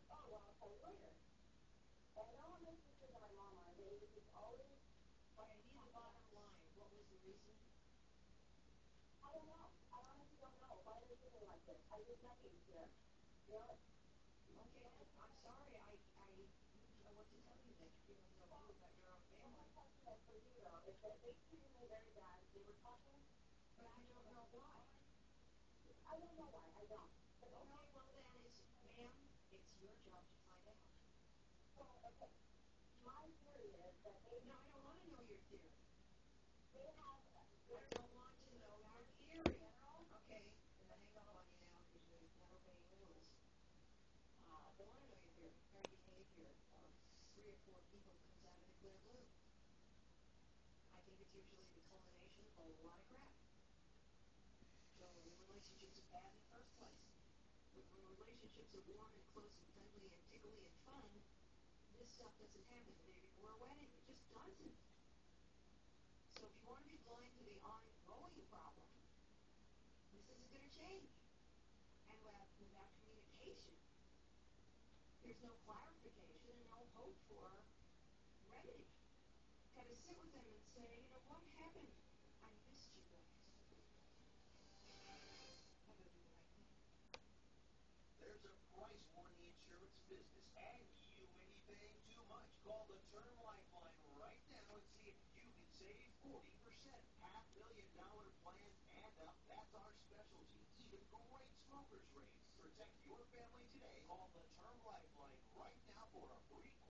Oh, well, a lawyer. And no one makes me think of my mom on a day because always But I need the bottom line. What was the reason? I don't know. I honestly don't know. Why are they doing like this? I did nothing here. You know, Okay, I'm sorry. I wouldn't know what to tell you then. You have no clue about your own well, my family. question is for you though, is that they treated me very bad. They were talking. But you don't know why. I don't know why. I don't. But you know, Okay, well then ma'am, it's your job to find out. so okay. My theory is that they No, I don't want to know your theory. they have I very don't want to know your theory. Okay, I'm gonna hang up on you now because you're not obeying rules. I don't want to know your theory. Your behavior of 3 or 4 people comes out of the clear blue. I think it's usually the culmination of a lot of crap. So the relationship's bad in the first place. But when relationships are warm and close and friendly and tickly and fun, this stuff doesn't happen the day before a wedding. It just doesn't. So if you want to be blind to the ongoing problem, this isn't going to change. And without communication, there's no clarification and no hope for remedy. Got to sit with them and say, you know, what happened? I missed you guys. How about do the right thing? There's a price war in the insurance business, and you may be paying too much. Call the Term Lifeline right now and see if you can save 40%. $500,000 plans add up. That's our specialty. Even great smokers rates. Protect your family today. Call the Term Lifeline right now for a free